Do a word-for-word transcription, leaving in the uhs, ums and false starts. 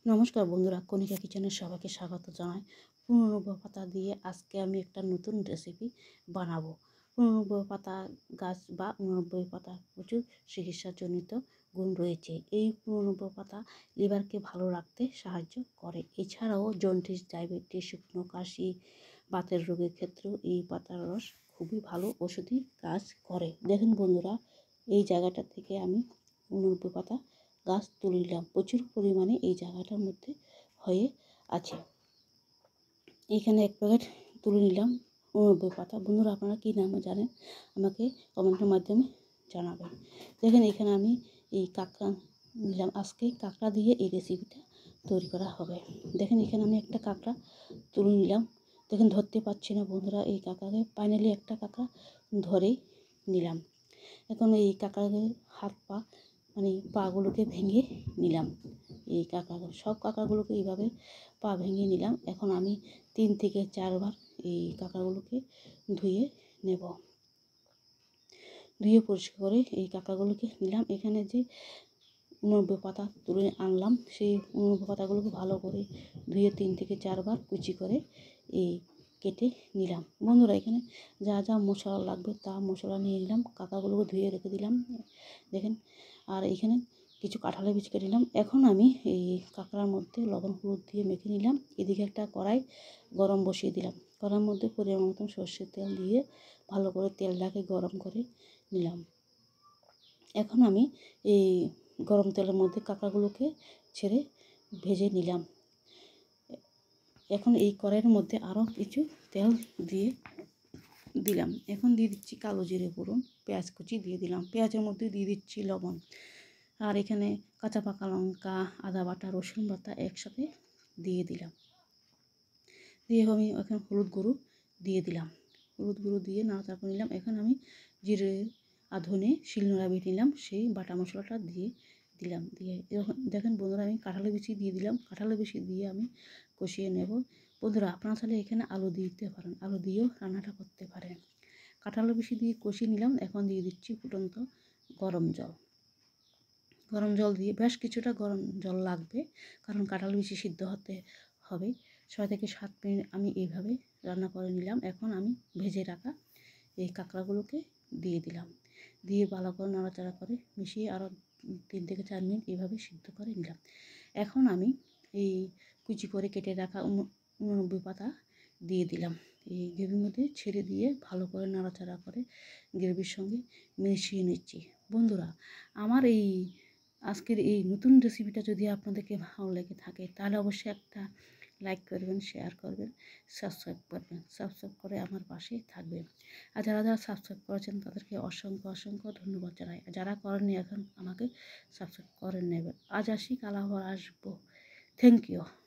নমস্কার বন্ধুরা, কণিকা কিচেনের সবাইকে স্বাগত জানাই। পুনর্নব্বই পাতা দিয়ে আজকে আমি একটা নতুন রেসিপি বানাবো। পুনর্নব্বই পাতা গাছ বা উননব্বই পাতা প্রচুর চিকিৎসাজনিত গুণ রয়েছে। এই পুনর্নব্বই পাতা লিভারকে ভালো রাখতে সাহায্য করে। এছাড়াও জন্ডিস, ডায়াবেটিস, শুকনো কাশি, বাতের রোগের ক্ষেত্রেও এই পাতার রস খুবই ভালো ওষুধি কাজ করে। দেখুন বন্ধুরা, এই জায়গাটা থেকে আমি উননব্বই পাতা গাছ তুলে নিলাম। প্রচুর পরিমাণে এই জায়গাটার মধ্যে হয়ে আছে। এখানে এক প্যাকেট তুলে নিলাম উননব্বই পাতা। বন্ধুরা, আপনারা কী নাম জানেন আমাকে কমেন্টের মাধ্যমে জানাবেন। দেখেন, এখানে আমি এই কাঁকড়া নিলাম। আজকে কাঁকড়া দিয়ে এই রেসিপিটা তৈরি করা হবে। দেখেন, এখানে আমি একটা কাঁকড়া তুলে নিলাম। দেখেন, ধরতে পারছি না বন্ধুরা এই কাঁকড়াকে। ফাইনালি একটা কাঁকড়া ধরেই নিলাম। এখন এই কাঁকড়াকে হাত পা মানে পাগুলোকে ভেঙে নিলাম। এই কাঁকড়াগুলো সব কাঁকড়াগুলোকে এইভাবে পা ভেঙে নিলাম। এখন আমি তিন থেকে চারবার এই কাঁকড়াগুলোকে ধুয়ে নেব। ধুয়ে পরিষ্কার করে এই কাঁকড়াগুলোকে নিলাম। এখানে যে উননব্বই পাতা তুলে আনলাম, সেই উননব্বই পাতাগুলোকে ভালো করে ধুয়ে তিন থেকে চারবার কুচি করে এই কেটে নিলাম। বন্ধুরা, এখানে যা যা মশলা লাগবে তা মশলা নিয়ে নিলাম। কাঁকড়াগুলোকে ধুয়ে রেখে দিলাম। দেখেন, আর এখানে কিছু কাঁঠালের বীজ কেটে নিলাম। এখন আমি এই কাঁকড়ার মধ্যে লবণ হলুদ দিয়ে মেখে নিলাম। এদিকে একটা কড়াই গরম বসিয়ে দিলাম। কড়াইয়ের মধ্যে পরিমাণ মতন সর্ষের তেল দিয়ে ভালো করে তেলটাকে গরম করে নিলাম। এখন আমি এই গরম তেলের মধ্যে কাঁকড়াগুলোকে ছেড়ে ভেজে নিলাম। এখন এই কড়াইয়ের মধ্যে আরও কিছু তেল দিয়ে দিলাম। এখন দিয়ে দিচ্ছি কালো জিরে ফোড়ন, পেঁয়াজ কুচি দিয়ে দিলাম। পেঁয়াজের মধ্যে দিয়ে দিচ্ছি লবণ, আর এখানে কাঁচা পাকা লঙ্কা, আদা বাটা, রসুন বাটা একসাথে দিয়ে দিলাম। দিয়ে আমি এখন হলুদ গুঁড়ো দিয়ে দিলাম। হলুদ গুঁড়ো দিয়ে নাড়াচাড়া করে নিলাম। এখন আমি জিরে আর ধনে শিলনোড়া বেটে নিলাম, সেই বাটা মশলাটা দিয়ে দিলাম। দিয়ে দেখেন বন্ধুরা, আমি কাঁঠালের বিচি দিয়ে দিলাম। কাঁঠালের বিচি দিয়ে আমি কষিয়ে নেব। বন্ধুরা, আপনারা চাইলে এখানে আলু দিতে পারেন, আলু দিয়েও রান্নাটা করতে পারেন। কাঁঠালের বিচি দিয়ে কষিয়ে নিলাম। এখন দিয়ে দিচ্ছি ফুটন্ত গরম জল। গরম জল দিয়ে বেশ কিছুটা গরম জল লাগবে, কারণ কাঁঠাল বিচি সিদ্ধ হতে হবে। ছয় থেকে সাত মিনিট আমি এইভাবে রান্না করে নিলাম। এখন আমি ভেজে রাখা এই কাঁকড়াগুলোকে দিয়ে দিলাম। দিয়ে ভালো করে নাড়াচাড়া করে মিশিয়ে আরও তিন থেকে চার মিনিট এইভাবে সিদ্ধ করে নিলাম। এখন আমি এই কুচি করে কেটে রাখা উননব্বই পাতা দিয়ে দিলাম। এই গ্রেভির মধ্যে ছেড়ে দিয়ে ভালো করে নাড়াচাড়া করে গ্রেভির সঙ্গে মিশিয়ে নিচ্ছি। বন্ধুরা, আমার এই আজকের এই নতুন রেসিপিটা যদি আপনাদেরকে ভালো লেগে থাকে তাহলে অবশ্যই একটা লাইক করবেন, শেয়ার করবেন, সাবস্ক্রাইব করবেন। সাবস্ক্রাইব করে আমার পাশে থাকবেন। আর যারা যারা সাবস্ক্রাইব করেছেন তাদেরকে অসংখ্য অসংখ্য ধন্যবাদ জানাই। যারা করেননি এখন আমাকে সাবস্ক্রাইব করে নেবেন। আজ আসি, কাল আবার আসবো। Thank you.